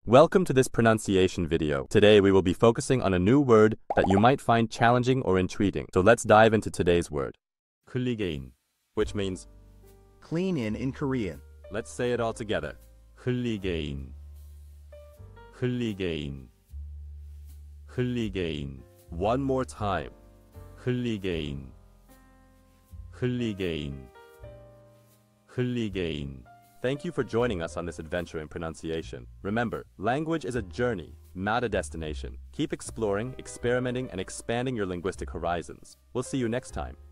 Welcome to this pronunciation video. Today we will be focusing on a new word that you might find challenging or intriguing. So let's dive into today's word. 클리게인, which means clean in Korean. Let's say it all together. 클리게인. 클리게인. 클리게인. One more time. 클리게인. 클리게인. 클리게인. Thank you for joining us on this adventure in pronunciation. Remember, language is a journey, not a destination. Keep exploring, experimenting, and expanding your linguistic horizons. We'll see you next time.